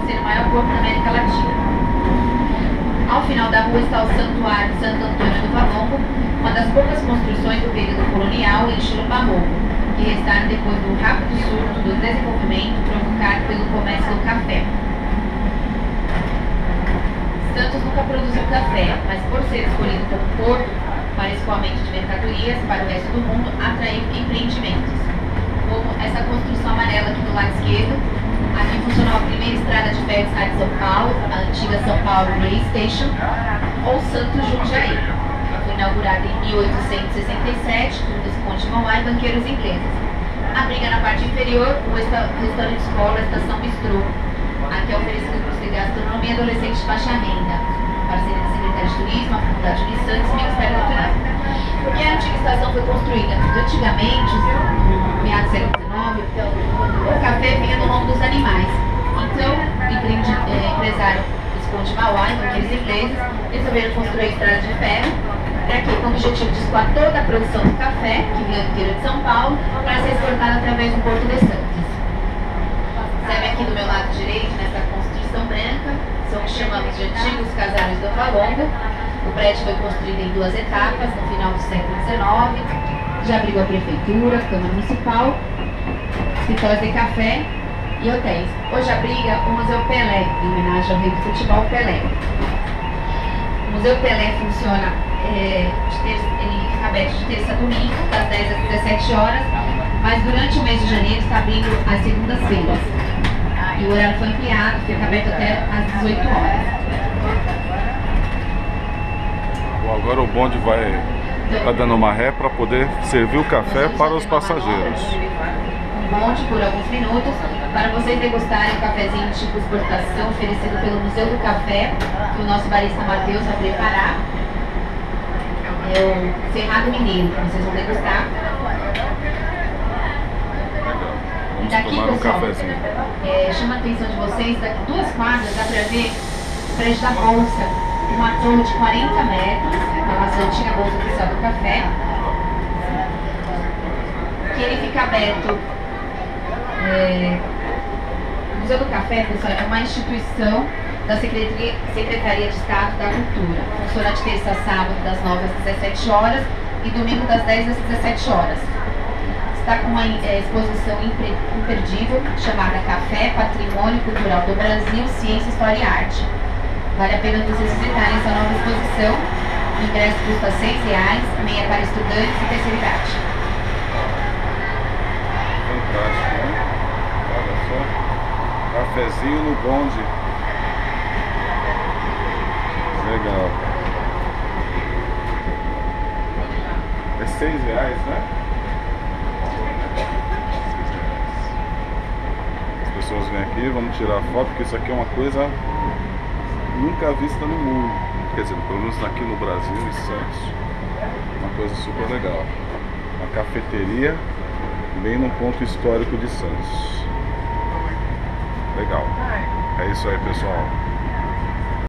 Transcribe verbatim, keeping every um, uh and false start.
ser o maior porto da América Latina. Ao final da rua está o Santuário Santo Antônio do Valongo, uma das poucas construções do período colonial em estilo barroco, que restaram depois do rápido surto do desenvolvimento provocado pelo comércio do café. Santos nunca produziu café, mas por ser escolhido como porto para escoamento de mercadorias para o resto do mundo, atraiu empreendimentos, como essa construção amarela aqui do lado esquerdo. Aqui funcionou a primeira estrada de ferro de São Paulo, a antiga São Paulo Rail Station, ou Santos Jundiaí. Foi inaugurada em mil oitocentos e sessenta e sete por Visconde Mauá e banqueiros ingleses. Abriga na parte inferior o restaurante escola Estação Bistrô. Aqui é oferecido curso de gastronomia adolescente de baixa renda, parceria da Secretaria de Turismo, a Faculdade de Santos e o Ministério do Turismo. Porque a antiga estação foi construída antigamente, no meados do século dezenove, o café vinha no nome dos animais. Então, o empresário Visconde Mauá e banqueiros ingleses resolveram construir a estrada de ferro para que, com o objetivo de escoar toda a produção do café, que vinha do interior de São Paulo, para ser exportada através do Porto de Santos. Sabe aqui do meu lado direito, nessa construção branca, são o que chamamos de antigos casários do Valongo. O prédio foi construído em duas etapas, no final do século dezenove. Já abrigou a prefeitura, a Câmara Municipal, escritórios de café e hotéis. Hoje abriga o Museu Pelé, em homenagem ao rei do futebol Pelé. O Museu Pelé funciona, é, de terça, ele fica aberto de terça a domingo, das dez às dezessete horas, mas durante o mês de janeiro está abrindo às segundas-feiras. E o horário foi ampliado, fica aberto até às dezoito horas. Bom, agora o bonde vai tá dando uma ré para poder servir o café para os passageiros. Um bonde por alguns minutos para vocês degustarem o cafezinho tipo exportação oferecido pelo Museu do Café, que o nosso barista Matheus vai preparar. É o Cerrado Mineiro, que vocês vão degustar. Vamos daqui, tomar um pessoal, cafezinho. É, chama a atenção de vocês, daqui duas quadras dá para ver o prédio da Bolsa, uma torre de quarenta metros, a nossa antiga Bolsa Oficial do Café, que ele fica aberto. É, o Museu do Café, pessoal, é uma instituição da Secretaria, Secretaria de Estado da Cultura. Funciona de terça a sábado, das nove às dezessete horas e domingo das dez às dezessete horas. Está com uma é, exposição imperdível chamada Café, Patrimônio Cultural do Brasil, Ciência, História e Arte. Vale a pena vocês visitarem essa nova exposição. O ingresso custa seis reais, meia para estudantes e terceira idade. Fantástico, né? Olha só. Cafezinho no bonde. Legal. É seis reais, né? As pessoas vêm aqui, vamos tirar foto, porque isso aqui é uma coisa nunca vista no mundo. Quer dizer, pelo menos aqui no Brasil, em Santos. Uma coisa super legal. Uma cafeteria bem no ponto histórico de Santos. Legal. É isso aí, pessoal.